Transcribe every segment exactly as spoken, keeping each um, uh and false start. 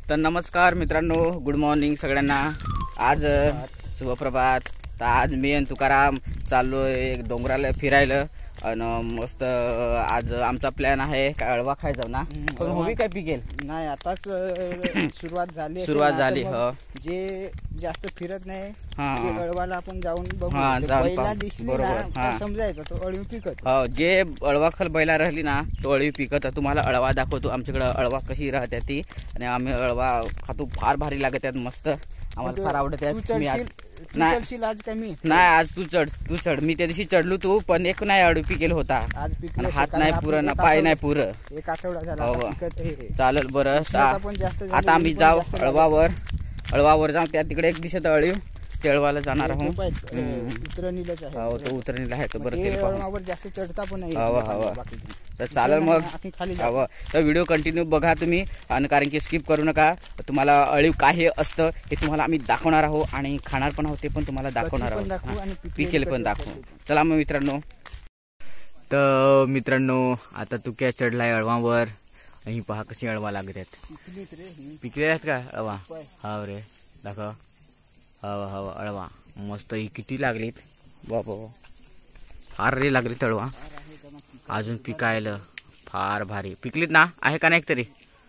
तर नमस्कार मित्रांनो, गुड मॉर्निंग सगळ्यांना। आज शुभप्रभात। तर आज मी आणि तुकाराम चाललो एक डोंगराला फिरायला आणि मस्त आज आमचा प्लॅन आहे काय अळवा खायचा ना। पण होवी काय पिकेल नाही, आताच सुरुवात झाली सुरुवात झाली हो। जे जास्त फिरत नाही हां ते अळवाला आपण जाऊन बघू। हां, जाऊन बैला पाहू. दिसली बरोबर, ना हां. तर समजायचं तो अळवी पिकत। हो, जे अळवा खल बैला राहिली ना तो अळवी पिकत। तुम्हाला अळवा दाखवतो आमच्याकडे अळवा कशी राहते ती, आणि आम्ही अळवा खातो, फार भारी लागत आहेत, मस्त आम्हाला फार आवडत आहेत। मी आज नाही आज कमी नाही, आज तू चढ तू चढ मी त्या दिवशी चढलो तू, पण एक नाही अळवी पिकेल होता। आज पिकले, हात नाही पुरं ना पाय नाही पुरं, एक आठवडा झाला आता पिकत आहे। चालेल बरं। पण जास्त झाली, आता आम्ही पण जाऊ जास्त झाली। अळवावर अळवावर जाऊ, त्या तिकडे एक दिशेत अळीव ते अळवाला जाणार आहोत। उतरणीलाच आहे हो, तो उतरणीला आहे तर बरं ते ते पाहू। अळवावर जास्त चढता पण नाही। हवा हवा तर चालेल मग खाली हवं तर व्हिडिओ कंटिन्यू बघा तुम्ही, आणि कारण की स्किप करू नका। तुम्हाला अळीव काय असतं हे तुम्हाला आम्ही दाखवणार आहोत, आणि खाणार पण आहोत ते पण तुम्हाला दाखवणार आहोत, पिकेल पण दाखवू। चला मग मित्रांनो। तर मित्रांनो आता तू काय चढलाय अळवावर, आणि पहा कशी अळवा लागत आहेत। पिकले आहेत का अळवा? हा रे दाखव, हवा हवा अळवा मस्त ही किती लागलीत बाबा, फार रे लागलीत अळवा, अजून पिकायला फार भारी पिकलीत ना। आहे का नाही तरी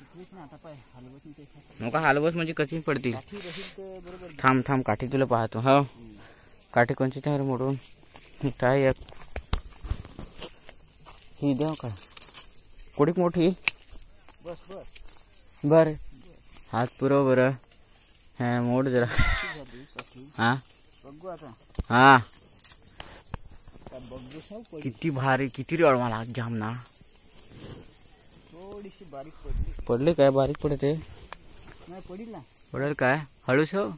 नका हलवस म्हणजे कशी पडतील। थांब थांब काठी तुला पाहतो। हो, काठी कोणची तयार मोडून काय एक ही द्याव का कोडीक मोठी बस बस बर हात पुरव बरं। हा मोड जरा हा हा किती भारी किती रे अळवा लाग जाम ना। थोडीशी बारीक पडली पडले काय बारीक पडते नाही पडील ना पडेल काय हळूच हो।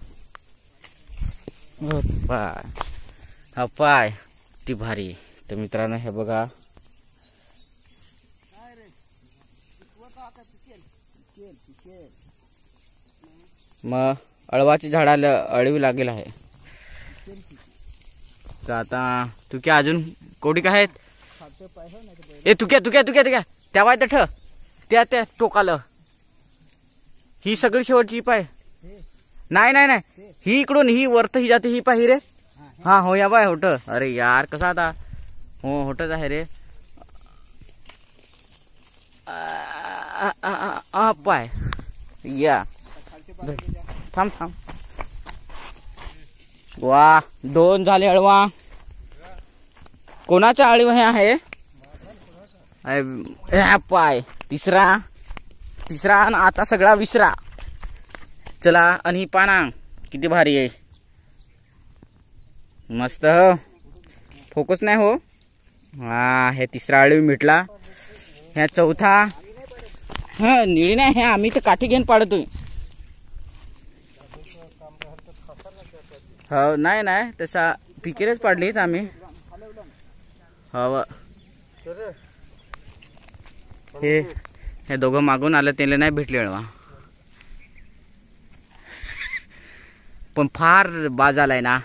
पाय हा पाय किती भारी। तर मित्रांनो हे बघा, मग अळवाची झाडाला अळीव लागेल आहे। तर आता तुक्या अजून कोडी काय आहेत? ए तुक्या तुक्या तुक्या तुक्या त्या वाय ठ त्या त्या टोकाला ही सगळी शेवटची पाय नाही नाही नाही ही इकडून ही वरत ही जाते ही पाहि रे। हा हो या बाय होट, अरे यार कसा आता हो होटच आहे रे। आ पाय या थांब थांब, वा दोन झाले अळवा। कोणाचा अळीव हे आहे? पाय तिसरा तिसरा आणि आता सगळा विसरा। चला, आणि ही पाना किती भारी आहे, मस्त हो, फोकस नाही हो। हा हे तिसरा अळीव मिटला। ह्या चौथा हा निळी नाही, हे आम्ही तर काठी घेऊन पाडतोय। हो नाही नाही तसा पिकेलच पाडलीत आम्ही। हो हे हे दोघं मागून आलं त्याला नाही भेटले अळवा, पण फार बाज आलाय ना।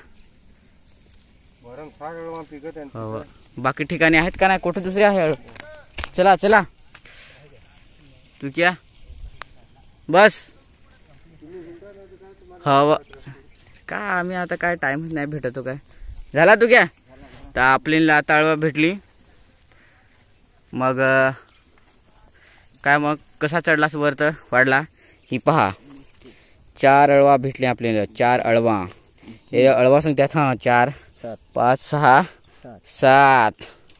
हो, बाकी ठिकाणी आहेत का नाही कुठे दुसरे आहे? चला चला तू क्या बस हो का आम्ही आता काय टाइमच नाही भेटतो काय झाला तू क्या। तर आपल्याला आता अळवा भेटली, मग काय मग कसा चढलास वरत वाढला? ही पहा चार अळवा भेटले आपल्याला, चार अळवा। हे अळवा सांगतात हा चार पाच सहा सात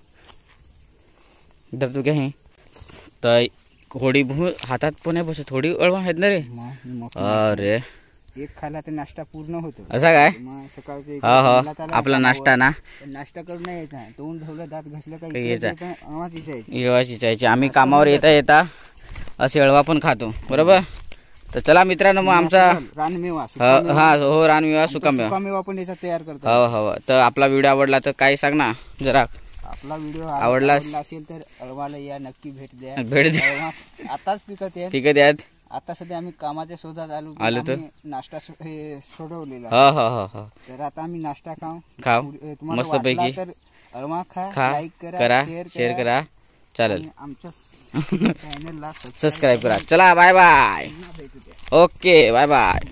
इधर तू क्या है तर होडी भू हातात पण नाही बसत, थोडी अळवा आहेत ना रे। अरे एक खाला तर नाश्ता पूर्ण होतो असा काय? सकाळचे हो हो आपला नाश्ता ना, नाश्ता करून नाही यायचा, तोंड धुवलं दात घासलं काही काही यायचा यायचं येवाची चायची। आम्ही कामावर येता येता असे अळवा पण खातो बरोबर। तर चला मित्रांनो मग आमचा रानमेवा हा हो रानमेवा सुकामेवा सुकामेवा पण याचा तयार करतो। हो हो तर आपला व्हिडिओ आवडला तर काही सांग ना जरा। आपला व्हिडिओ आवडला असेल तर अळवाला या नक्की भेट द्या। भेट द्या, आताच पिकत आहे ठीक आहे। आता सध्या आम्ही कामाच्या शोधात आलो आलो तर नाश्ता हे सोडवलेला। हो हो हो हो तर आता आम्ही नाश्ता खाऊ खाऊ मस्त पैकी। तर अळवा खा, लाईक करा, शेअर करा, चालेल आमच्या चॅनलला सबस्क्राईब करा। चला bye bye. Okay bye bye.